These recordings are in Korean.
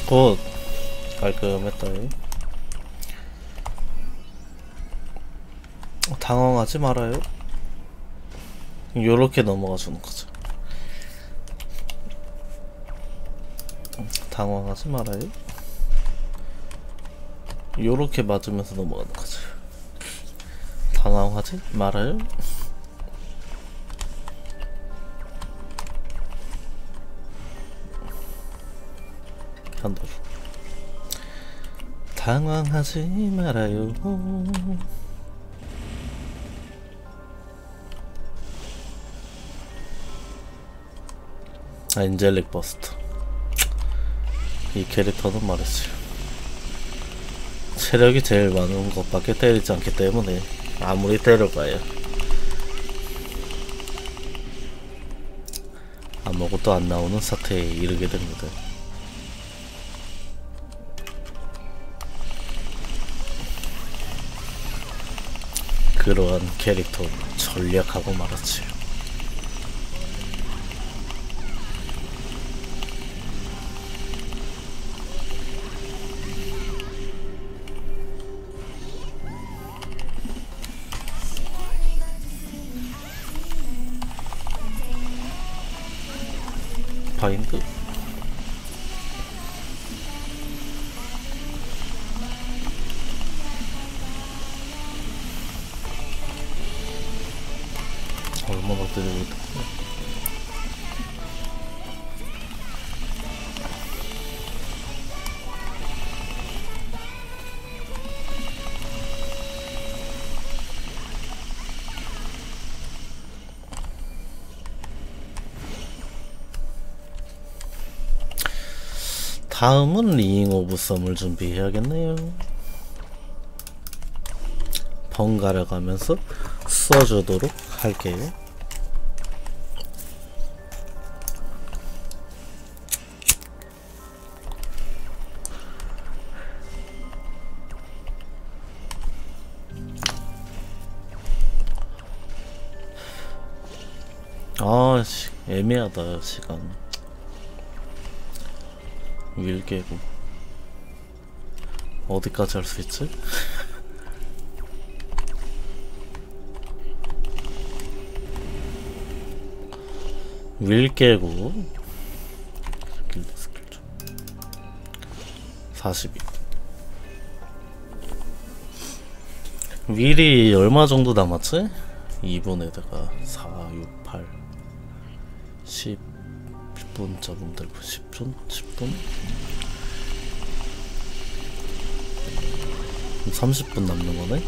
굿. 깔끔했다. 당황하지 말아요. 요렇게 넘어가 주는 거죠. 당황하지 말아요. 요렇게 맞으면서 넘어가는 거죠. 당황하지 말아요. 한도로. 당황하지 말아요. 엔젤릭 버스터. 이 캐릭터는 말이지, 체력이 제일 많은 것밖에 때리지 않기 때문에 아무리 때려봐야 아무것도 안 나오는 사태에 이르게 됩니다. 그러한 캐릭터 전략하고 말았지. 바인드? 얼마나 때리고 있다. 다음은 링 오브 썸을 준비해야겠네요. 번갈아 가면서 써주도록 할게요. 애매하다 시간. 윌 깨고 어디까지 할 수 있지? 윌 깨고 길드 스킬 좀 42. 윌이 얼마 정도 남았지? 2분에다가 4, 6, 8, 10 10분 잡으면 10분? 10분? 30분 남는 거네?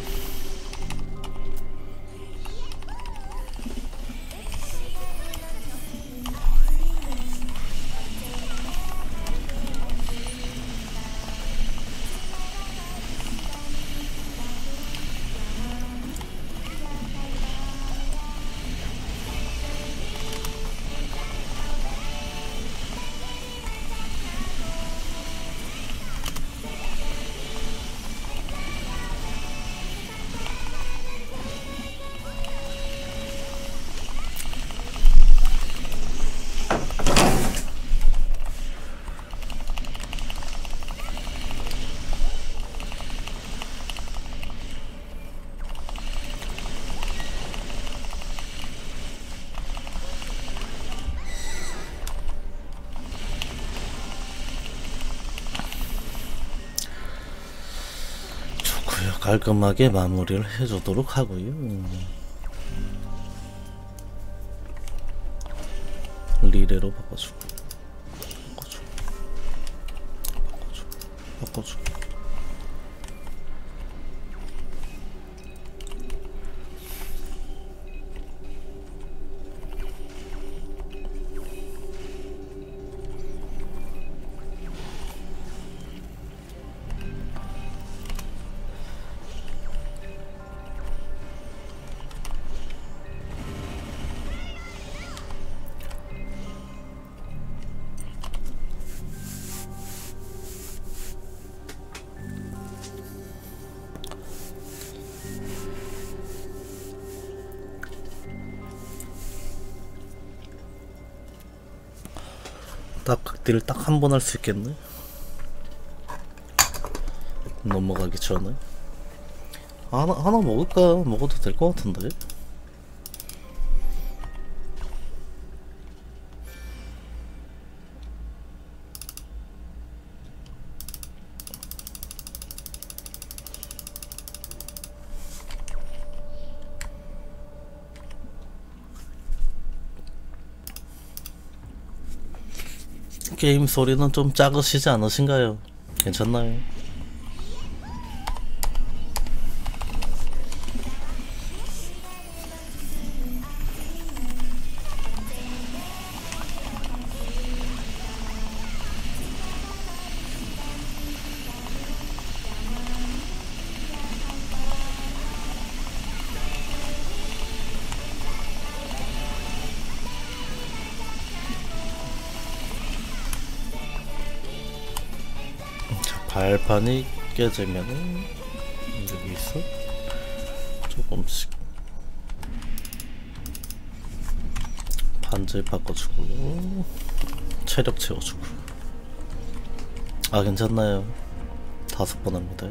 깔끔하게 마무리를 해주도록 하고요. 리레로 바꿔주고 바꿔주고 딱 극딜을 딱 한 번 할 수 있겠네. 넘어가기 전에. 하나 먹을까? 먹어도 될 것 같은데. 게임 소리는 좀 작으시지 않으신가요? 괜찮나요? 발판이 깨지면은 여기서 조금씩 반질 바꿔주고 체력 채워주고. 아 괜찮나요? 5번 합니다.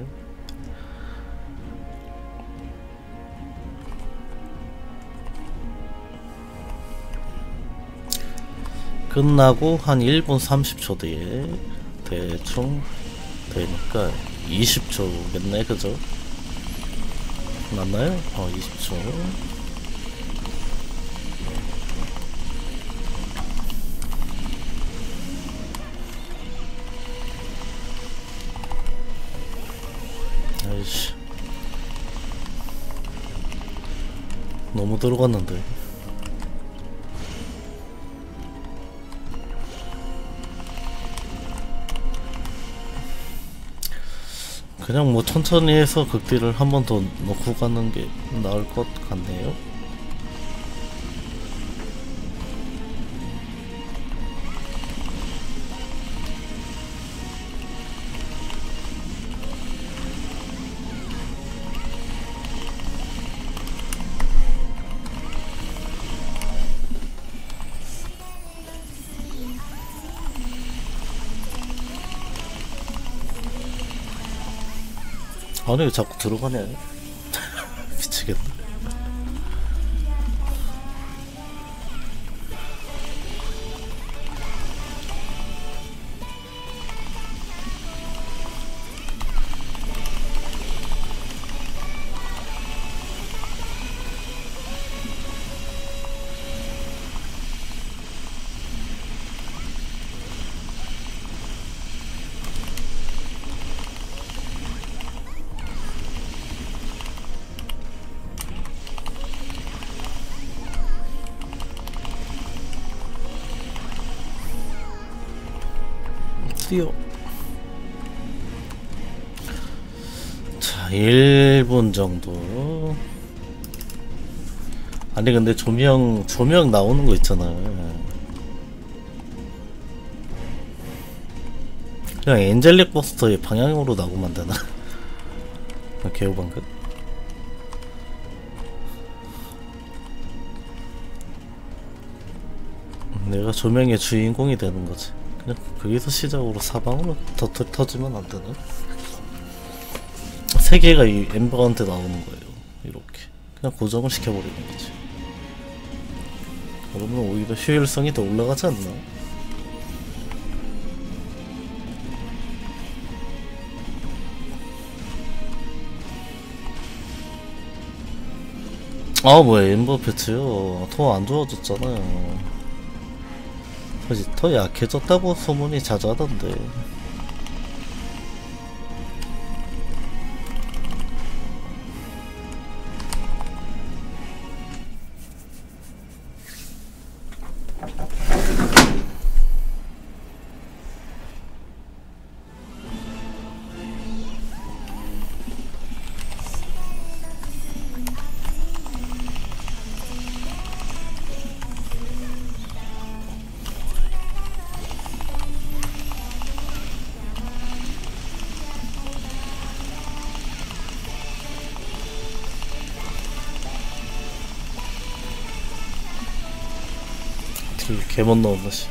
끝나고 한 1분 30초 뒤에 대충 되니까 20초겠네, 그죠? 맞나요? 20초. 아이씨. 너무 들어갔는데. 그냥 뭐 천천히 해서 극딜을 한 번 더 넣고 가는 게 나을 것 같네요. 아니 왜 자꾸 들어가냐. 미치겠네. 뛰어. 자 1분 정도. 아니 근데 조명 나오는 거 있잖아요. 그냥 엔젤릭 버스터의 방향으로 나오면 안 되나? 개우방금. 내가 조명의 주인공이 되는 거지. 그냥 거기서 시작으로 사방으로 터지면 안 되나? 3개가 이 엠버한테 나오는 거예요. 이렇게 그냥 고정을 시켜버리는 거지. 그러면 오히려 효율성이 더 올라가지 않나? 아 뭐야 엠버 패치요. 더 안 좋아졌잖아요. 더 약해졌다고 소문이 자주 하던데. 개못 넣었나 씨.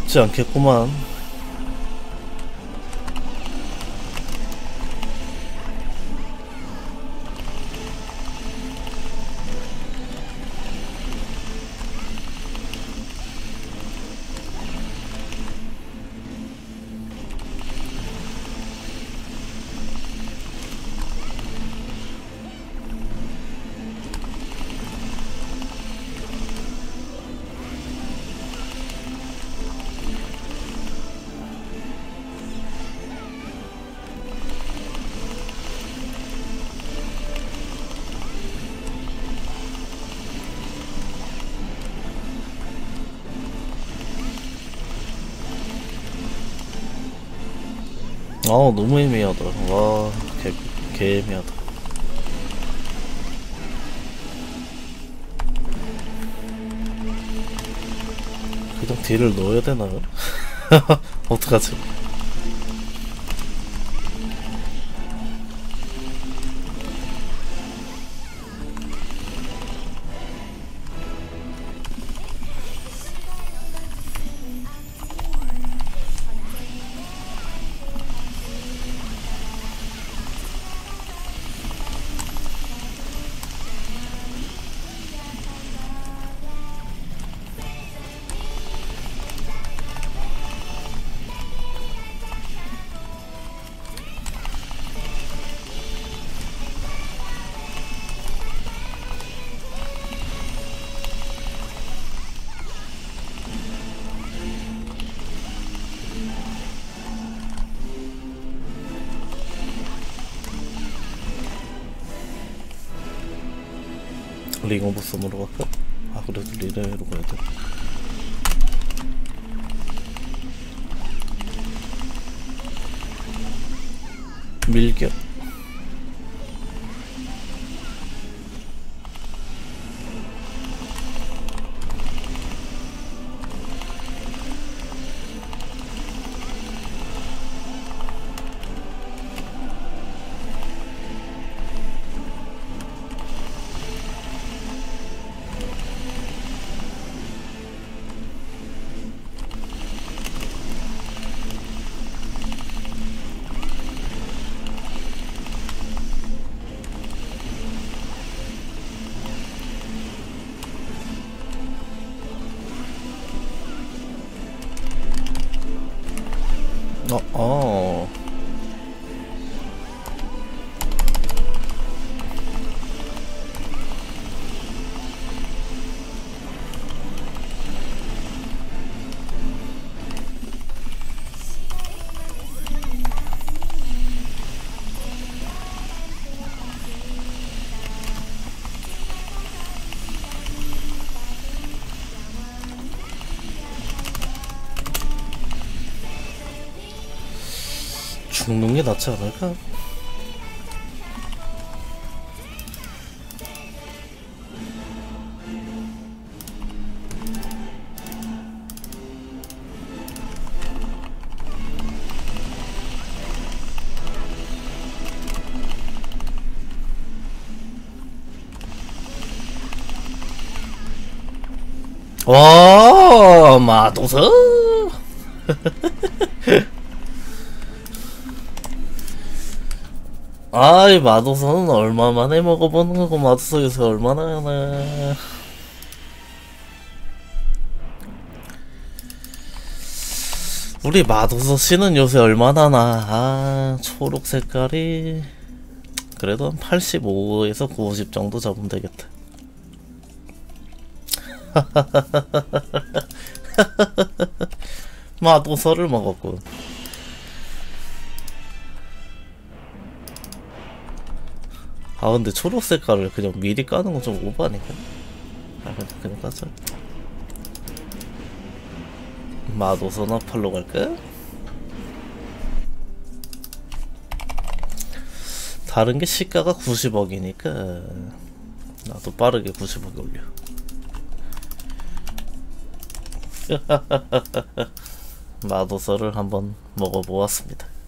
쉽지 않겠구만. 너무 애매하다. 와, 개 애매하다. 그냥 딜을 넣어야 되나요? 어떡하지? 링오버선으로 갈까? 아, 그래도 리레이로 가야 돼. 밀격. 죽는 게 낫지 않을까? 와, 마도서. 아이, 마도서는 얼마만에 먹어보는 거고, 마도서에서 얼마나 하나. 우리 마도서 씨는 요새 얼마나 하나. 아, 초록 색깔이 그래도 한 85에서 90 정도 잡으면 되겠다. 마도서를 먹었군. 아, 근데 초록 색깔을 그냥 미리 까는 건 좀 오버 아닌가? 아, 그냥 까자. 마도서나 팔로 갈까? 다른 게 시가가 90억이니까 나도 빠르게 90억 올려. 마도서를 한번 먹어보았습니다.